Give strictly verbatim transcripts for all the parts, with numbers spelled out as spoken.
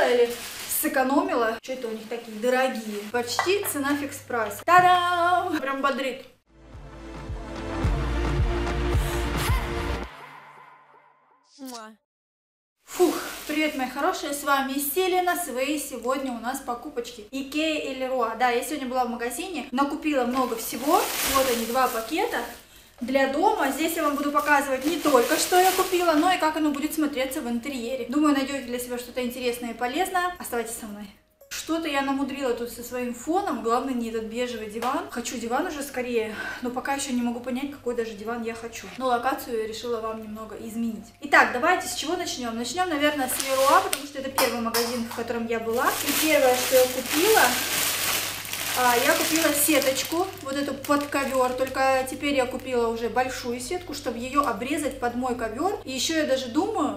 купила или сэкономила. Что это у них такие дорогие? Почти цена фикс прайс. Та-дам! Прям бодрит. Фух, привет, мои хорошие, с вами Селена, свои сегодня у нас покупочки Икея и Леруа. Да, я сегодня была в магазине, накупила много всего, вот они, два пакета для дома. Здесь я вам буду показывать не только, что я купила, но и как оно будет смотреться в интерьере. Думаю, найдете для себя что-то интересное и полезное. Оставайтесь со мной. Что-то я намудрила тут со своим фоном, главное не этот бежевый диван. Хочу диван уже скорее, но пока еще не могу понять, какой даже диван я хочу. Но локацию я решила вам немного изменить. Итак, давайте с чего начнем? Начнем, наверное, с Леруа, потому что это первый магазин, в котором я была. И первое, что я купила, я купила сеточку, вот эту под ковер, только теперь я купила уже большую сетку, чтобы ее обрезать под мой ковер. И еще я даже думаю...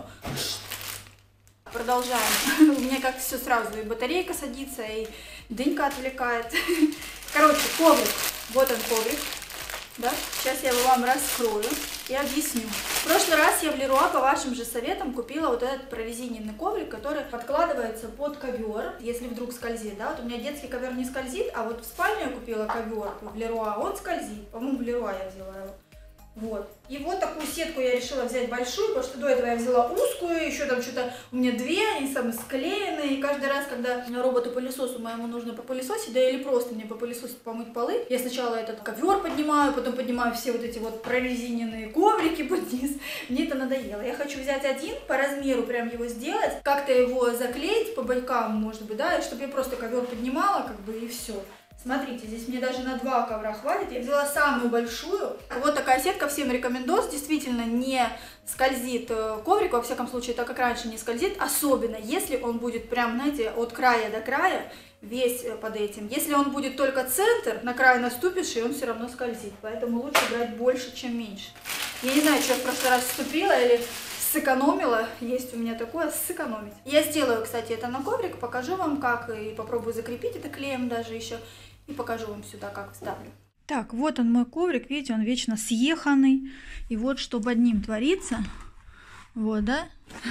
Продолжаем. У меня как-то все сразу, и батарейка садится, и дынька отвлекает. Короче, коврик. Вот он коврик. Да? Сейчас я его вам раскрою и объясню. В прошлый раз я в Леруа по вашим же советам купила вот этот прорезиненный коврик, который подкладывается под ковер, если вдруг скользит. Да? Вот у меня детский ковер не скользит, а вот в спальню я купила ковер в Леруа, он скользит. По-моему, в Леруа я взяла его. Вот. И вот такую сетку я решила взять большую, потому что до этого я взяла узкую, еще там что-то у меня две, они сами склеены, и каждый раз, когда роботу-пылесосу моему нужно попылесосить, да или просто мне попылесосить, помыть полы, я сначала этот ковер поднимаю, потом поднимаю все вот эти вот прорезиненные коврики под низ. Мне это надоело. Я хочу взять один, по размеру прям его сделать, как-то его заклеить по бокам, может быть, да, и чтобы я просто ковер поднимала, как бы, и все. Смотрите, здесь мне даже на два ковра хватит. Я взяла самую большую. Вот такая сетка, всем рекомендую. Действительно не скользит коврик, во всяком случае, так как раньше не скользит. Особенно, если он будет прям, знаете, от края до края, весь под этим. Если он будет только центр, на край наступишь, и он все равно скользит. Поэтому лучше брать больше, чем меньше. Я не знаю, что я в прошлый раз вступила или... сэкономила, есть у меня такое, сэкономить. Я сделаю, кстати, это на коврик, покажу вам как, и попробую закрепить это клеем даже еще, и покажу вам сюда, как вставлю. Так, вот он мой коврик, видите, он вечно съеханный, и вот что под ним творится, вот, да,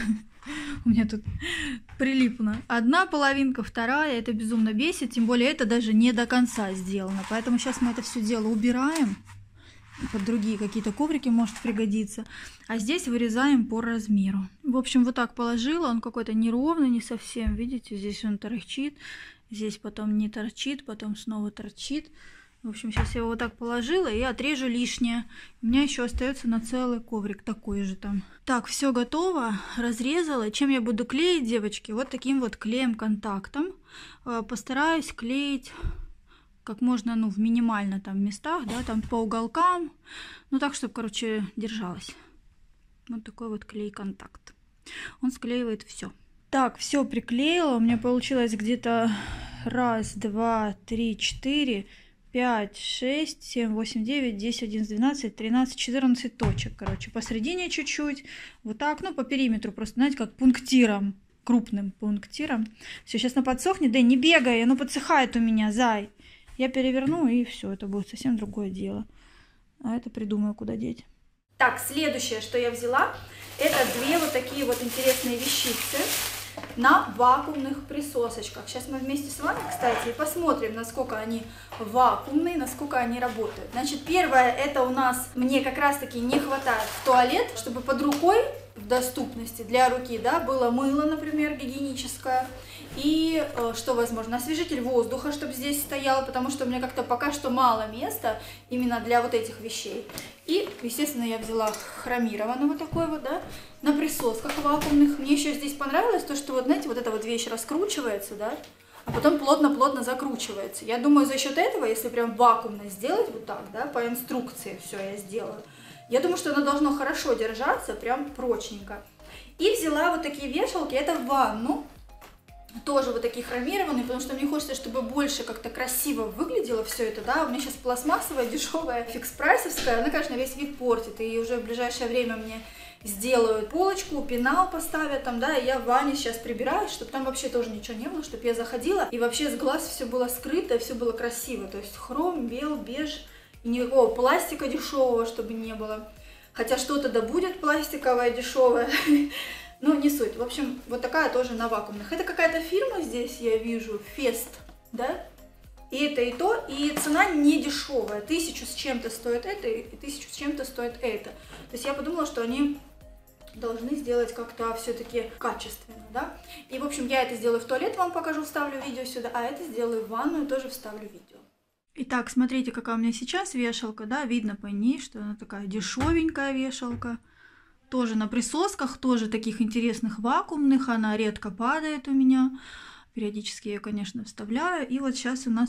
у меня тут прилипно. Одна половинка, вторая, это безумно бесит, тем более это даже не до конца сделано, поэтому сейчас мы это все дело убираем. Под другие какие-то коврики может пригодиться. А здесь вырезаем по размеру. В общем, вот так положила. Он какой-то неровный, не совсем. Видите, здесь он торчит. Здесь потом не торчит, потом снова торчит. В общем, сейчас я его вот так положила и отрежу лишнее. У меня еще остается на целый коврик такой же там. Так, все готово. Разрезала. Чем я буду клеить, девочки? Вот таким вот клеем-контактом. Постараюсь клеить... как можно, ну, в минимально там местах, да, там по уголкам, ну, так, чтобы, короче, держалось. Вот такой вот клей-контакт. Он склеивает все. Так, все приклеила, у меня получилось где-то раз, два, три, четыре, пять, шесть, семь, восемь, девять, десять, одиннадцать, двенадцать, тринадцать, четырнадцать точек, короче, посередине чуть-чуть, вот так, ну, по периметру, просто, знаете, как пунктиром, крупным пунктиром. Все, сейчас оно подсохнет, да не бегай, оно подсыхает у меня, зай. Я переверну, и все, это будет совсем другое дело. А это придумаю, куда деть. Так, следующее, что я взяла, это две вот такие вот интересные вещицы на вакуумных присосочках. Сейчас мы вместе с вами, кстати, посмотрим, насколько они вакуумные, насколько они работают. Значит, первое, это у нас, мне как раз-таки не хватает в туалет, чтобы под рукой, в доступности для руки, да, было мыло, например, гигиеническое. И э, что возможно, освежитель воздуха, чтобы здесь стоял, потому что у меня как-то пока что мало места именно для вот этих вещей. И, естественно, я взяла хромированный вот такой вот, да, на присосках вакуумных. Мне еще здесь понравилось то, что вот, знаете, вот эта вот вещь раскручивается, да, а потом плотно-плотно закручивается. Я думаю, за счет этого, если прям вакуумно сделать вот так, да, по инструкции все я сделаю, я думаю, что оно должно хорошо держаться, прям прочненько. И взяла вот такие вешалки, это в ванну. Тоже вот такие хромированные, потому что мне хочется, чтобы больше как-то красиво выглядело все это, да. У меня сейчас пластмассовая, дешевая, фикс-прайсовская, она, конечно, весь вид портит, и уже в ближайшее время мне сделают полочку, пенал поставят там, да, и я в ванне сейчас прибираюсь, чтобы там вообще тоже ничего не было, чтобы я заходила, и вообще с глаз все было скрыто, все было красиво, то есть хром, бел, беж, и никакого пластика дешевого, чтобы не было. Хотя что-то да будет пластиковое, дешевое. Ну, не суть. В общем, вот такая тоже на вакуумных. Это какая-то фирма здесь, я вижу, Фест, да? И это и то, и цена не дешевая. Тысячу с чем-то стоит это, и тысячу с чем-то стоит это. То есть я подумала, что они должны сделать как-то все-таки качественно, да? И, в общем, я это сделаю в туалет, вам покажу, вставлю видео сюда, а это сделаю в ванную, тоже вставлю видео. Итак, смотрите, какая у меня сейчас вешалка, да? Видно по ней, что она такая дешевенькая вешалка. Тоже на присосках, тоже таких интересных вакуумных, она редко падает у меня. Периодически я ее, конечно, вставляю. И вот сейчас у нас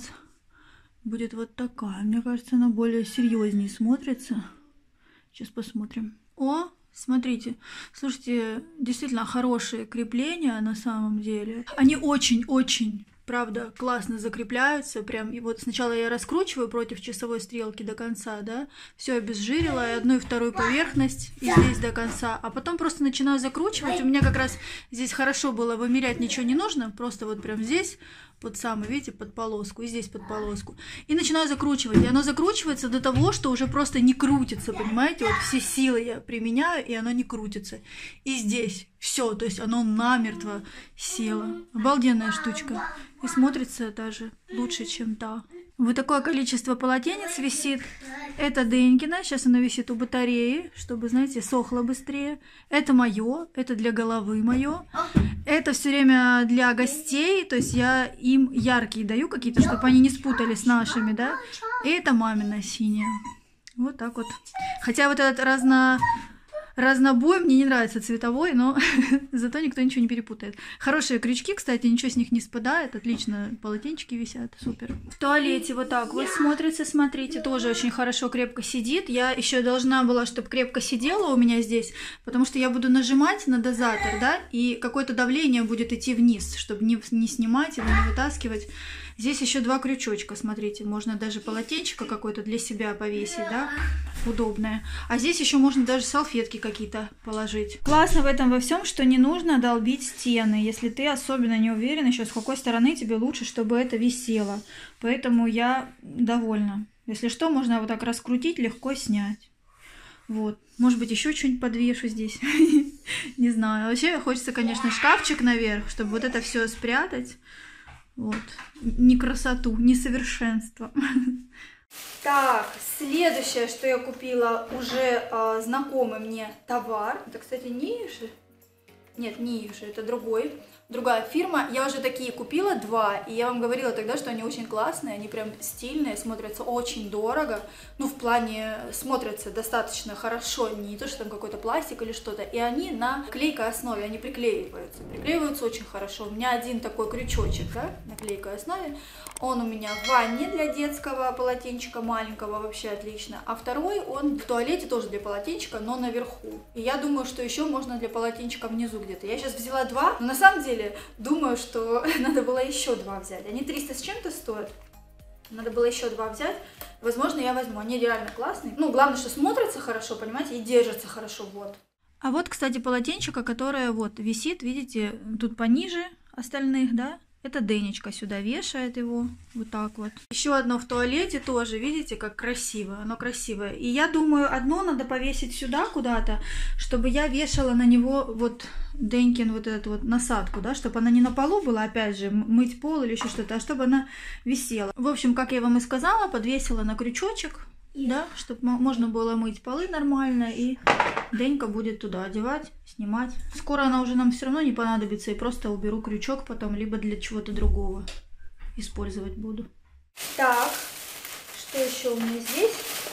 будет вот такая. Мне кажется, она более серьезнее смотрится. Сейчас посмотрим. О, смотрите. Слушайте, действительно хорошие крепления на самом деле. Они очень-очень, правда, классно закрепляются. Прям, и вот сначала я раскручиваю против часовой стрелки до конца, да. Все обезжирила, и одну и вторую поверхность, и здесь до конца. А потом просто начинаю закручивать. У меня как раз здесь хорошо было, вымерять ничего не нужно. Просто вот прям здесь, под самый, видите, под полоску, и здесь под полоску. И начинаю закручивать. И оно закручивается до того, что уже просто не крутится, понимаете? Вот все силы я применяю, и оно не крутится. И здесь все, то есть оно намертво село. Обалденная штучка. И смотрится даже лучше, чем та. Вот такое количество полотенец висит. Это Денькина. Сейчас оно висит у батареи, чтобы, знаете, сохло быстрее. Это мое. Это для головы мое. Это все время для гостей. То есть я им яркие даю какие-то, чтобы они не спутались с нашими, да. И это мамина синяя. Вот так вот. Хотя вот этот разно... разнобой мне не нравится цветовой, но зато никто ничего не перепутает. Хорошие крючки, кстати, ничего с них не спадает. Отлично, полотенчики висят, супер. В туалете вот так вот смотрится, смотрите, тоже очень хорошо, крепко сидит. Я еще должна была, чтобы крепко сидела у меня здесь, потому что я буду нажимать на дозатор, да, и какое-то давление будет идти вниз, чтобы не, не снимать его, не вытаскивать. Здесь еще два крючочка, смотрите, можно даже полотенчика какое-то для себя повесить, да, удобное. А здесь еще можно даже салфетки какие-то положить. Классно в этом во всем, что не нужно долбить стены, если ты особенно не уверен еще, с какой стороны тебе лучше, чтобы это висело. Поэтому я довольна. Если что, можно вот так раскрутить, легко снять. Вот. Может быть, еще что-нибудь подвешу здесь. Не знаю. Вообще хочется, конечно, шкафчик наверх, чтобы вот это все спрятать. Вот. Не красоту, не совершенство. Так, следующее, что я купила, уже э, знакомый мне товар. Это, кстати, Нивиши. Нет, Нивиши, это другой. Другая фирма. Я уже такие купила два. И я вам говорила тогда, что они очень классные. Они прям стильные, смотрятся очень дорого. Ну, в плане смотрятся достаточно хорошо. Не то, что там какой-то пластик или что-то. И они на клейкой основе, они приклеиваются. Приклеиваются очень хорошо. У меня один такой крючочек, да, на клейкой основе. Он у меня в ванне для детского полотенчика маленького, вообще отлично. А второй он в туалете тоже для полотенчика, но наверху. И я думаю, что еще можно для полотенчика внизу где-то. Я сейчас взяла два, но на самом деле думаю, что надо было еще два взять. Они триста с чем-то стоят. Надо было еще два взять. Возможно, я возьму. Они реально классные. Ну, главное, что смотрятся хорошо, понимаете, и держатся хорошо. Вот. А вот, кстати, полотенчика, которое вот висит, видите, тут пониже остальных, да? Это Денечка сюда вешает его, вот так вот. Еще одно в туалете тоже, видите, как красиво, оно красивое. И я думаю, одно надо повесить сюда куда-то, чтобы я вешала на него вот Денькин вот эту вот насадку, да, чтобы она не на полу была, опять же, мыть пол или еще что-то, а чтобы она висела. В общем, как я вам и сказала, подвесила на крючочек, да, чтобы можно было мыть полы нормально, и Денька будет туда одевать, снимать. Скоро она уже нам все равно не понадобится, и просто уберу крючок потом, либо для чего-то другого использовать буду. Так, что еще у меня здесь?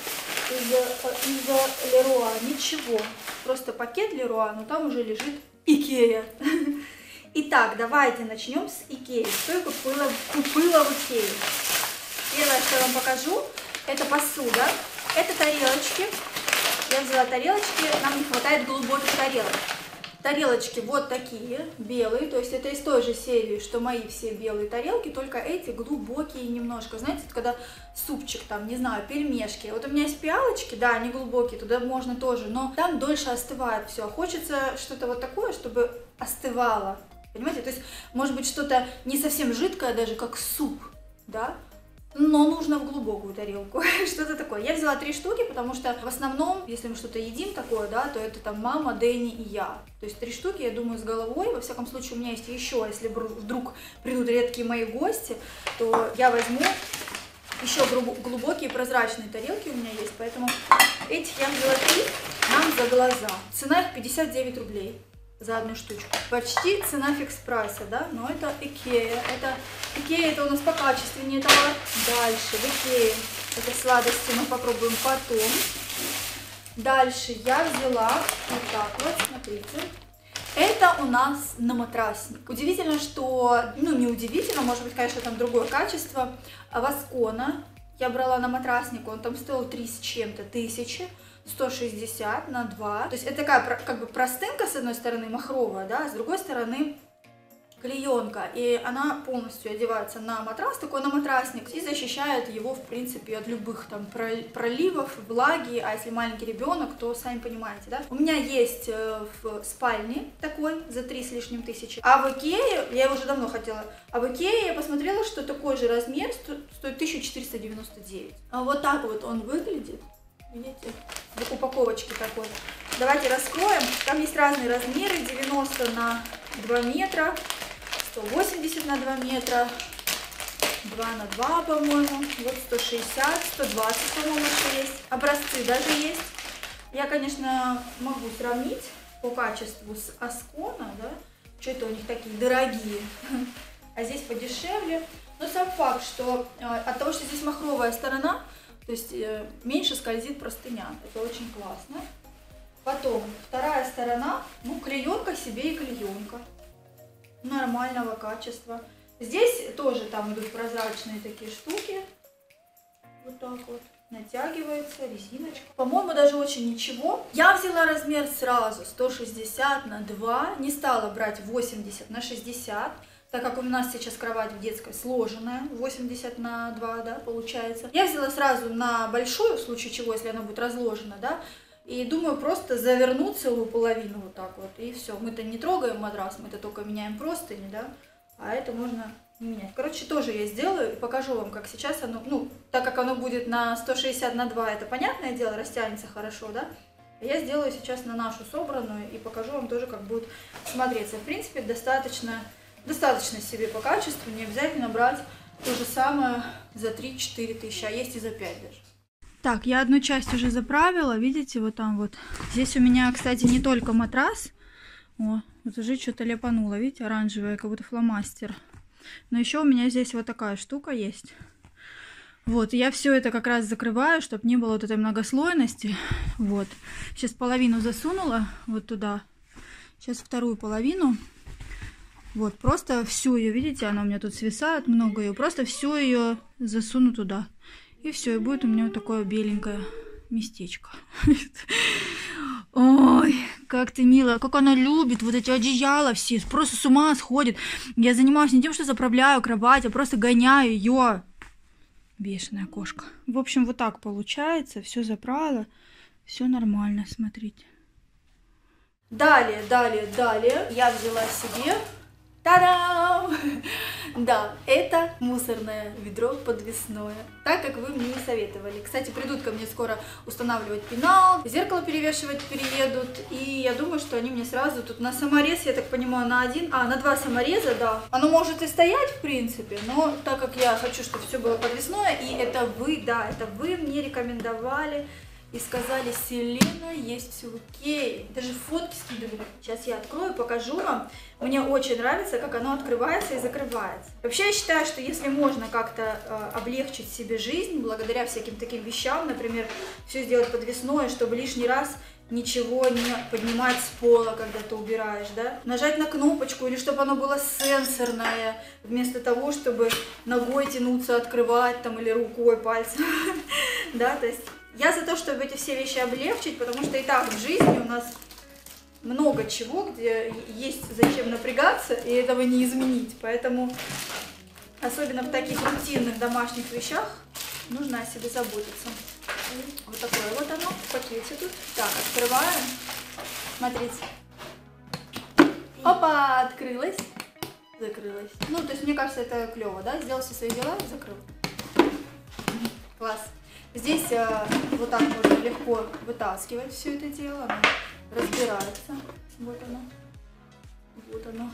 Из-за из Леруа ничего, просто пакет Леруа, но там уже лежит Икея. Итак, давайте начнем с Икеи. Что я купила, купила в Икее? Первое, что я вам покажу, это посуда, это тарелочки. Я взяла тарелочки, нам не хватает глубоких тарелок. Тарелочки вот такие, белые, то есть это из той же серии, что мои все белые тарелки, только эти глубокие немножко. Знаете, когда супчик там, не знаю, пельмешки. Вот у меня есть пиалочки, да, они глубокие, туда можно тоже, но там дольше остывает все. Хочется что-то вот такое, чтобы остывало, понимаете? То есть, может быть, что-то не совсем жидкое, даже как суп, да? но нужно в глубокую тарелку, что-то такое. Я взяла три штуки, потому что в основном, если мы что-то едим такое, да, то это там мама, Дэнни и я. То есть три штуки, я думаю, с головой. Во всяком случае, у меня есть еще, если вдруг придут редкие мои гости, то я возьму еще глубокие прозрачные тарелки у меня есть, поэтому этих я взяла три нам за глаза. Цена их пятьдесят девять рублей. За одну штучку. Почти цена фикс-прайса, да, но это Икея. Это Икея, это у нас покачественнее товар. Дальше в Икее это сладости мы попробуем потом. Дальше я взяла вот так вот, смотрите. Это у нас на матрасник. Удивительно, что, ну не удивительно, может быть, конечно, там другое качество. Васкона я брала на матрасник, он там стоил три с чем-то тысячи. сто шестьдесят на два. То есть это такая как бы простынка с одной стороны, махровая, да, с другой стороны клеенка. И она полностью одевается на матрас, такой на матрасник, и защищает его, в принципе, от любых там проливов, влаги. А если маленький ребенок, то сами понимаете, да. У меня есть в спальне такой за три с лишним тысячи. А в Икее, я его уже давно хотела, а в Икее я посмотрела, что такой же размер стоит тысяча четыреста девяносто девять. А вот так вот он выглядит. Видите, в упаковочке такой. Давайте раскроем. Там есть разные размеры. девяносто на два метра, сто восемьдесят на два метра, два на два, по-моему. Вот сто шестьдесят, сто двадцать, по-моему, еще есть. Образцы даже есть. Я, конечно, могу сравнить по качеству с Аскона, да. Что это у них такие дорогие. А здесь подешевле. Но сам факт, что от того, что здесь махровая сторона, то есть э, меньше скользит простыня. Это очень классно. Потом вторая сторона, ну клеенка себе и клеенка. Нормального качества. Здесь тоже там идут прозрачные такие штуки. Вот так вот. Натягивается резиночка. По-моему, даже очень ничего. Я взяла размер сразу сто шестьдесят на два. Не стала брать восемьдесят на шестьдесят. Так как у нас сейчас кровать в детской сложенная, восемьдесят на два, да, получается. Я взяла сразу на большую, в случае чего, если она будет разложена, да. И думаю, просто завернуть целую половину вот так вот. И все. Мы-то не трогаем матрас, мы-то только меняем простыни, да. А это можно не менять. Короче, тоже я сделаю и покажу вам, как сейчас оно, ну, так как оно будет на сто шестьдесят на два, это понятное дело, растянется хорошо, да. Я сделаю сейчас на нашу собранную и покажу вам тоже, как будет смотреться. В принципе, достаточно... Достаточно себе по качеству, не обязательно брать то же самое за три-четыре тысячи, а есть и за пять даже. Так, я одну часть уже заправила, видите, вот там вот. Здесь у меня, кстати, не только матрас. О, вот уже что-то ляпануло, видите, оранжевое, как будто фломастер. Но еще у меня здесь вот такая штука есть. Вот, я все это как раз закрываю, чтобы не было вот этой многослойности. Вот, сейчас половину засунула вот туда. Сейчас вторую половину. Вот, просто всю ее, видите, она у меня тут свисает, много ее. Просто всю ее засуну туда. И все, и будет у меня вот такое беленькое местечко. Ой, как ты милая, как она любит вот эти одеяла все. Просто с ума сходит. Я занимаюсь не тем, что заправляю кровать, а просто гоняю ее. Бешеная кошка. В общем, вот так получается. Все заправила. Все нормально, смотрите. Далее, далее, далее я взяла себе... Та-дам! Да, это мусорное ведро подвесное, так как вы мне не советовали. Кстати, придут ко мне скоро устанавливать пенал, зеркало перевешивать приедут, и я думаю, что они мне сразу тут на саморез, я так понимаю, на один, а, на два самореза, да. Оно может и стоять, в принципе, но так как я хочу, чтобы все было подвесное, и это вы, да, это вы мне рекомендовали. И сказали, Селена, есть все в Икее. Даже фотки скидывали. Сейчас я открою, покажу вам. Мне очень нравится, как оно открывается и закрывается. Вообще, я считаю, что если можно как-то э, облегчить себе жизнь, благодаря всяким таким вещам, например, все сделать подвесное, чтобы лишний раз ничего не поднимать с пола, когда ты убираешь, да? Нажать на кнопочку, или чтобы оно было сенсорное, вместо того, чтобы ногой тянуться, открывать там, или рукой, пальцем, да, то есть... Я за то, чтобы эти все вещи облегчить, потому что и так в жизни у нас много чего, где есть зачем напрягаться, и этого не изменить. Поэтому, особенно в таких рутинных домашних вещах, нужно о себе заботиться. Вот такое вот оно в пакете тут. Так, открываем. Смотрите. Опа, открылась. Закрылась. Ну, то есть, мне кажется, это клево, да? Сделал все свои дела и закрыл. Класс. Здесь э, вот так можно легко вытаскивать все это дело. Оно разбирается. Вот оно. Вот оно.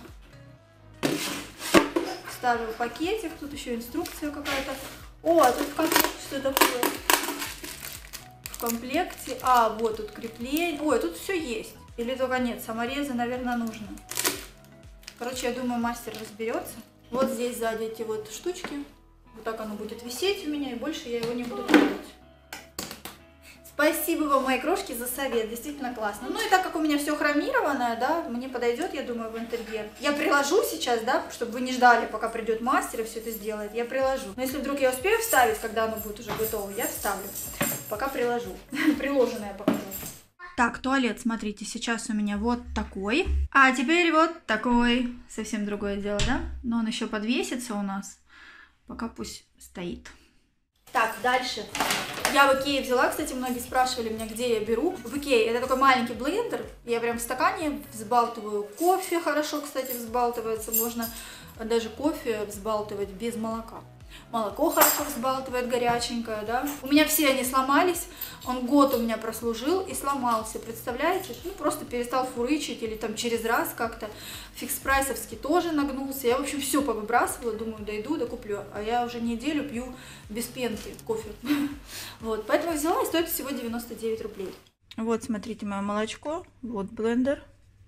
Ставлю пакетик. Тут еще инструкция какая-то. О, а тут в комплекте что такое? В комплекте. А, вот тут крепление. Ой, тут все есть. Или только нет, саморезы, наверное, нужно. Короче, я думаю, мастер разберется. Вот здесь сзади эти вот штучки. Вот так оно будет висеть у меня, и больше я его не буду трогать. Спасибо вам, мои крошки, за совет. Действительно классно. Ну и так как у меня все хромированное, да, мне подойдет, я думаю, в интерьер. Я приложу сейчас, да, чтобы вы не ждали, пока придет мастер и все это сделает. Я приложу. Но если вдруг я успею вставить, когда оно будет уже готово, я вставлю. Пока приложу. Приложенное покажу. Так, туалет, смотрите, сейчас у меня вот такой. А теперь вот такой. Совсем другое дело, да? Но он еще подвесится у нас. Пока пусть стоит. Так, дальше. Я в Икее взяла, кстати, многие спрашивали меня, где я беру. В Икее это такой маленький блендер. Я прям в стакане взбалтываю кофе. Хорошо, кстати, взбалтывается. Можно даже кофе взбалтывать без молока. Молоко хорошо взбалтывает, горяченькое, да. У меня все они сломались. Он год у меня прослужил и сломался, представляете? Ну, просто перестал фурычить или там через раз как-то. Фикс-прайсовский тоже нагнулся. Я, в общем, все повыбрасывала, думаю, дойду, докуплю. А я уже неделю пью без пенки кофе. Вот, поэтому взяла, и стоит всего девяносто девять рублей. Вот, смотрите, мое молочко. Вот блендер.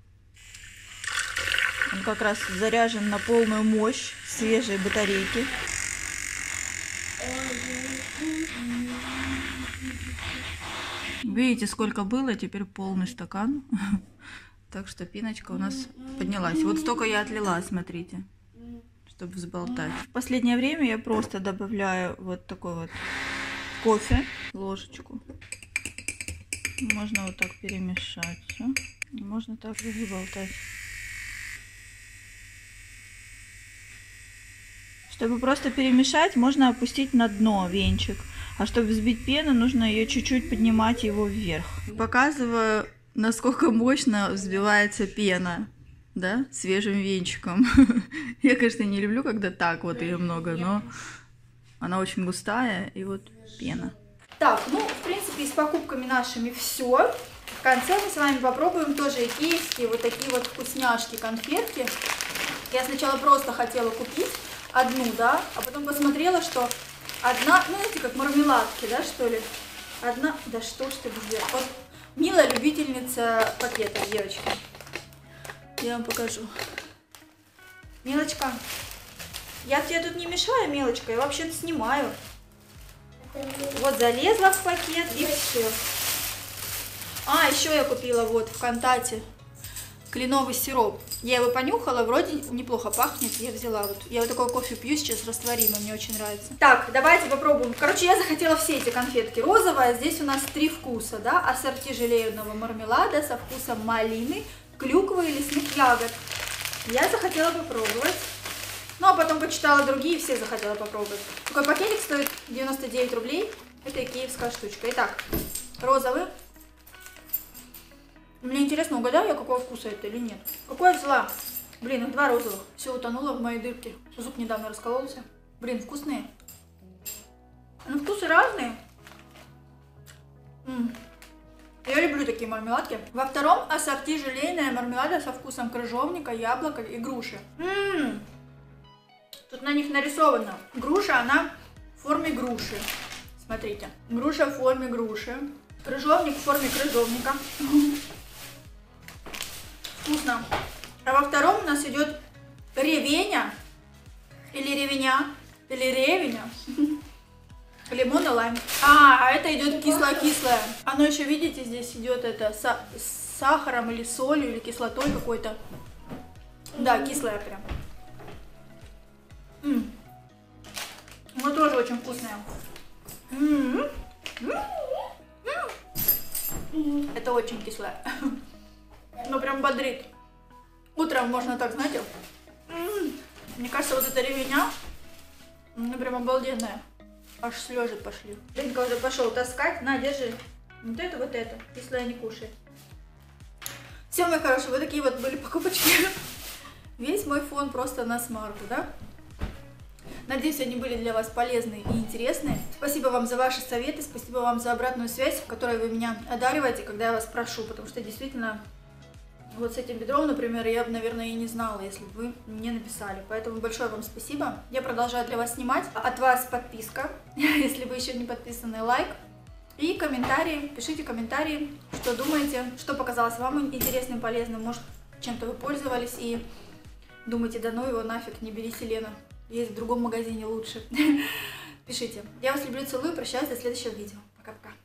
Он как раз заряжен на полную мощь свежей батарейки. Видите, сколько было, теперь полный стакан. Так что пеночка у нас поднялась. Вот столько я отлила, смотрите, чтобы взболтать. В последнее время я просто добавляю вот такой вот кофе, ложечку. Можно вот так перемешать все. Можно также взболтать. Чтобы просто перемешать, можно опустить на дно венчик. А чтобы взбить пену, нужно ее чуть-чуть поднимать его вверх. Показываю, насколько мощно взбивается пена, да, свежим венчиком. Я, конечно, не люблю, когда так вот ее много, но она очень густая, и вот пена. Так, ну, в принципе, с покупками нашими все. В конце мы с вами попробуем тоже икеевские вот такие вот вкусняшки, конфетки. Я сначала просто хотела купить одну, да, а потом посмотрела, что одна, ну, знаете, как мармеладки, да, что ли? Одна, да что ж ты сделала? Вот Мила любительница пакетов, девочки. Я вам покажу. Милочка, я тебе тут не мешаю, Милочка, я вообще-то снимаю. Вот залезла в пакет и все. А, еще я купила вот в Контате кленовый сироп. Я его понюхала, вроде неплохо пахнет. Я взяла вот. Я вот такой кофе пью сейчас растворимый, мне очень нравится. Так, давайте попробуем. Короче, я захотела все эти конфетки. Розовая, здесь у нас три вкуса, да? Ассорти желейного мармелада со вкусом малины, клюквы и лесных ягод. Я захотела попробовать. Ну, а потом почитала другие, все захотела попробовать. Такой пакетик стоит девяносто девять рублей. Это икеевская штучка. Итак, розовый. Мне интересно, угадаю я, какого вкуса это или нет. Какой я взяла? Блин, их два розовых. Все утонуло в моей дырке. Зуб недавно раскололся. Блин, вкусные. Ну, вкусы разные. М-м. Я люблю такие мармеладки. Во втором ассорти желейная мармелада со вкусом крыжовника, яблока и груши. М-м-м. Тут на них нарисовано. Груша, она в форме груши. Смотрите. Груша в форме груши. Крыжовник в форме крыжовника. Вкусно. А во втором у нас идет ревеня. Или ревеня. Или ревеня. Лимон и лайм. А, а это идет кисло-кислое. Оно еще, видите, здесь идет это с сахаром или солью, или кислотой какой-то. Да, кислое прям. М-м. Оно тоже очень вкусное. М-м-м. М-м. Это очень кислое. Ну, прям бодрит. Утром можно так, знаете. М-м. Мне кажется, вот эта ревеня, ну, прям обалденная. Аж слезы пошли. Ленька уже пошел таскать. На, держи. Вот это, вот это. Кислое не кушает. Все, мои хорошие, вот такие вот были покупочки. Весь мой фон просто на смарку, да? Надеюсь, они были для вас полезны и интересны. Спасибо вам за ваши советы, спасибо вам за обратную связь, которой вы меня одариваете, когда я вас прошу, потому что действительно, вот с этим бедром, например, я бы, наверное, и не знала, если бы вы мне написали. Поэтому большое вам спасибо. Я продолжаю для вас снимать. От вас подписка, если вы еще не подписаны, лайк. И комментарии, пишите комментарии, что думаете, что показалось вам интересным, полезным, может, чем-то вы пользовались и думаете, да ну его нафиг, не берите, Лена, есть в другом магазине лучше. Пишите. Я вас люблю, целую, прощаюсь до следующего видео. Пока-пока.